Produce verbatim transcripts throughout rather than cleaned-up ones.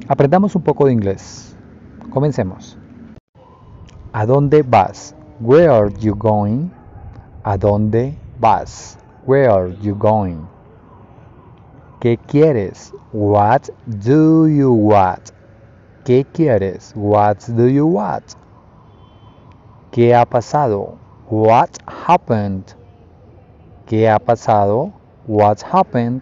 Aprendamos un poco de inglés. Comencemos. ¿A dónde vas? Where are you going? ¿A dónde vas? Where are you going? ¿Qué quieres? What do you want? ¿Qué quieres? What do you want? ¿Qué ha pasado? What happened? ¿Qué ha pasado? What happened?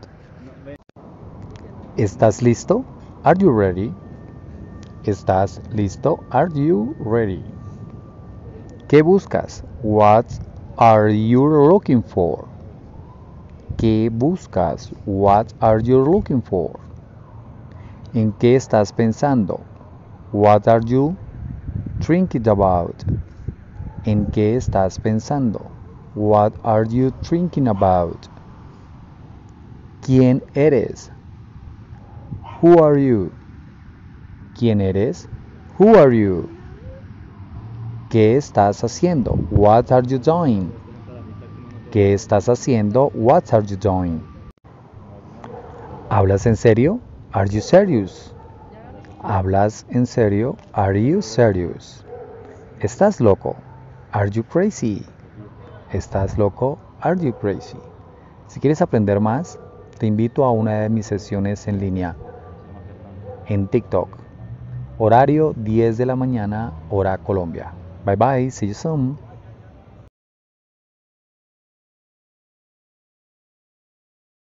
¿Estás listo? Are you ready? ¿Estás listo? Are you ready? ¿Qué buscas? What are you looking for? ¿Qué buscas? What are you looking for? ¿En qué estás pensando? What are you thinking about? ¿En qué estás pensando? What are you thinking about? ¿Quién eres? Who are you? ¿Quién eres? Who are you? ¿Qué estás haciendo? What are you doing? ¿Qué estás haciendo? What are you doing? ¿Hablas en serio? Are you serious? ¿Hablas en serio? Are you serious? ¿Estás loco? Are you crazy? ¿Estás loco? Are you crazy? Si quieres aprender más, te invito a una de mis sesiones en línea en TikTok. Horario diez de la mañana, hora Colombia. Bye bye, see you soon.